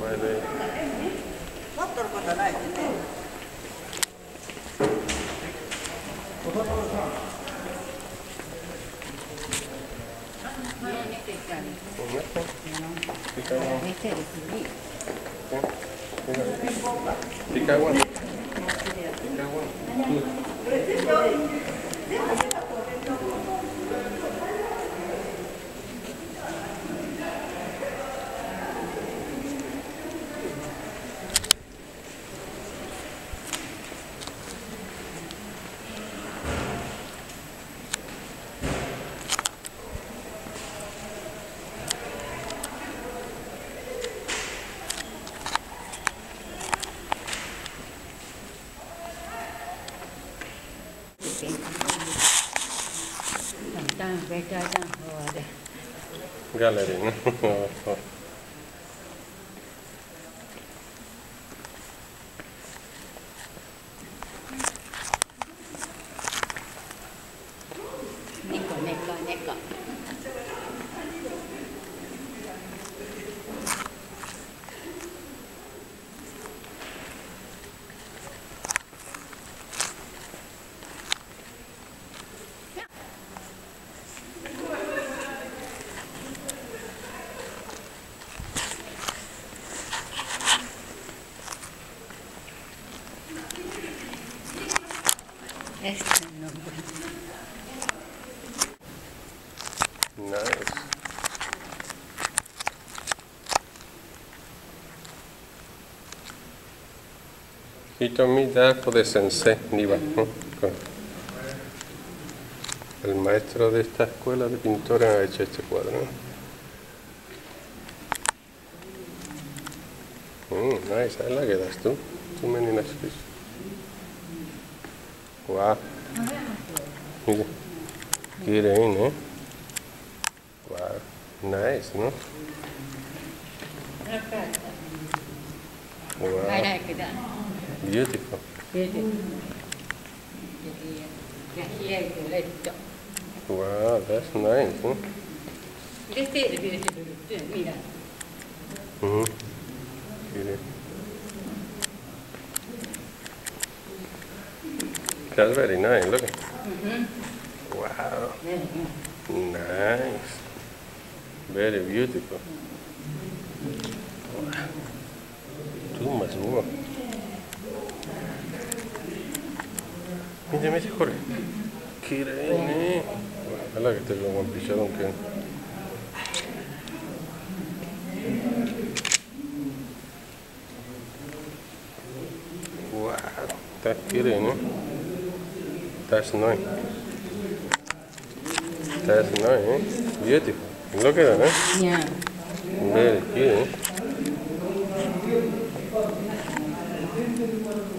Vale. Pica agua. Gallery, ¿no? Neko. Este no. Nice. He told me that for the sensei, Niva, ¿no? El maestro de esta escuela de pintores ha hecho este cuadro, ¿no? Nice, I like it, that's too many nice fish. Wow. Mira, quieren, ¿eh? Wow, nice, ¿no? Wow, beautiful. Wow, that's nice, ¿no? Mira. Quiere. That's very nice, look. Wow. Nice. Very beautiful. Wow. Too much more. Mira, Jorge. Quiere. Ojalá que esté como un pichadón que. Wow. That's quiere, ¿no? That's nice. That's nice, eh? Beautiful. Look at that, eh? Yeah. Very cute, eh?